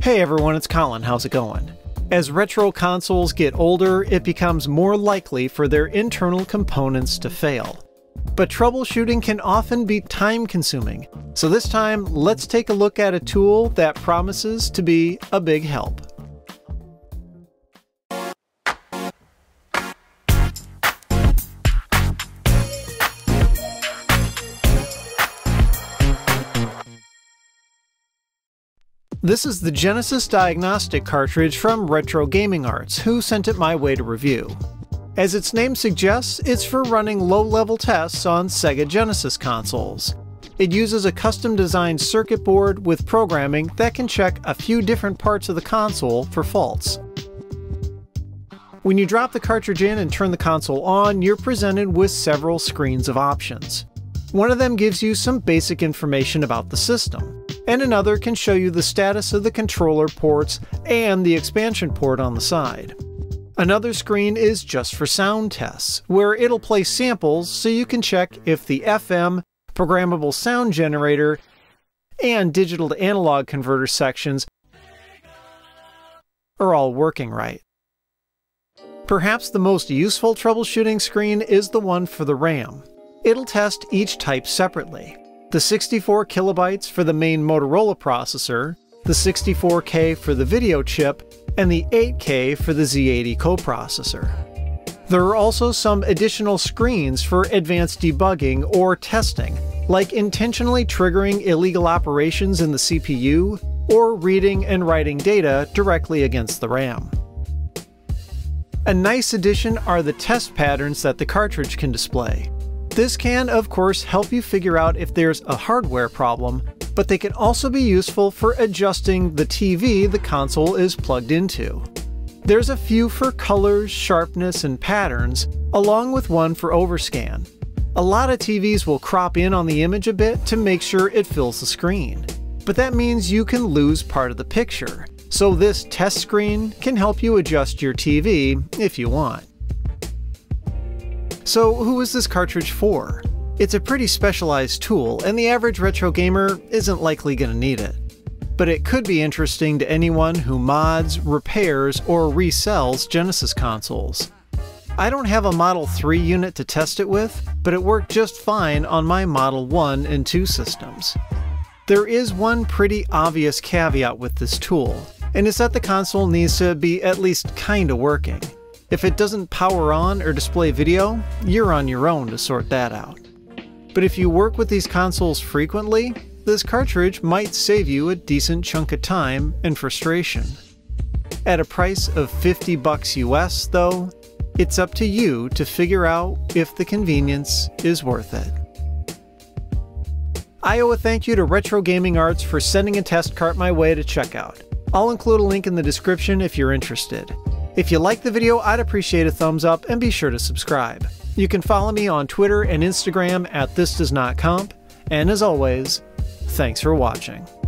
Hey everyone, it's Colin. How's it going? As retro consoles get older, it becomes more likely for their internal components to fail. But troubleshooting can often be time-consuming, so this time let's take a look at a tool that promises to be a big help. This is the Genesis Diagnostic cartridge from Retro Gaming Arts, who sent it my way to review. As its name suggests, it's for running low-level tests on Sega Genesis consoles. It uses a custom-designed circuit board with programming that can check a few different parts of the console for faults. When you drop the cartridge in and turn the console on, you're presented with several screens of options. One of them gives you some basic information about the system, and another can show you the status of the controller ports and the expansion port on the side. Another screen is just for sound tests, where it'll play samples so you can check if the FM, programmable sound generator, and digital to analog converter sections are all working right. Perhaps the most useful troubleshooting screen is the one for the RAM. It'll test each type separately. The 64 kilobytes for the main Motorola processor, the 64K for the video chip, and the 8K for the Z80 coprocessor. There are also some additional screens for advanced debugging or testing, like intentionally triggering illegal operations in the CPU, or reading and writing data directly against the RAM. A nice addition are the test patterns that the cartridge can display. This can, of course, help you figure out if there's a hardware problem, but they can also be useful for adjusting the TV the console is plugged into. There's a few for colors, sharpness, and patterns, along with one for overscan. A lot of TVs will crop in on the image a bit to make sure it fills the screen, but that means you can lose part of the picture, so this test screen can help you adjust your TV if you want. So who is this cartridge for? It's a pretty specialized tool, and the average retro gamer isn't likely going to need it. But it could be interesting to anyone who mods, repairs, or resells Genesis consoles. I don't have a Model 3 unit to test it with, but it worked just fine on my Model 1 and 2 systems. There is one pretty obvious caveat with this tool, and it's that the console needs to be at least kinda working. If it doesn't power on or display video, you're on your own to sort that out. But if you work with these consoles frequently, this cartridge might save you a decent chunk of time and frustration. At a price of $50 US though, it's up to you to figure out if the convenience is worth it. I owe a thank you to Retro Gaming Arts for sending a test cart my way to check out. I'll include a link in the description if you're interested. If you liked the video, I'd appreciate a thumbs up and be sure to subscribe. You can follow me on Twitter and Instagram at thisdoesnotcomp, and as always, thanks for watching.